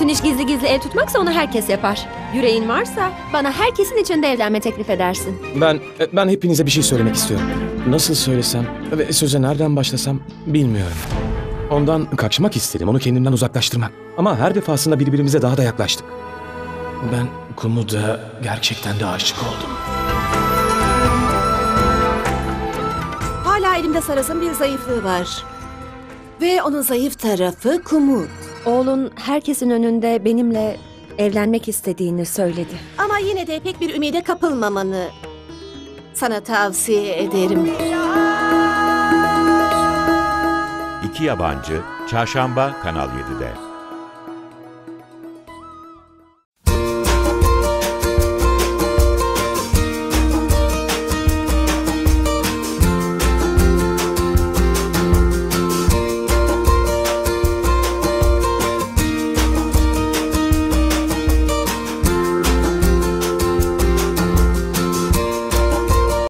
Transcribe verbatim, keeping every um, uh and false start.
Yaptığın iş gizli gizli el tutmaksa onu herkes yapar. Yüreğin varsa bana herkesin içinde evlenme teklif edersin. Ben ben hepinize bir şey söylemek istiyorum. Nasıl söylesem ve söze nereden başlasam bilmiyorum. Ondan kaçmak istedim, onu kendimden uzaklaştırmak. Ama her defasında birbirimize daha da yaklaştık. Ben Kumud'a gerçekten de aşık oldum. Hala elimde Saras'ın bir zayıflığı var. Ve onun zayıf tarafı Kumud. Oğlun herkesin önünde benimle evlenmek istediğini söyledi. Ama yine de pek bir ümide kapılmamanı sana tavsiye ederim. İki Yabancı, Çarşamba Kanal yedide.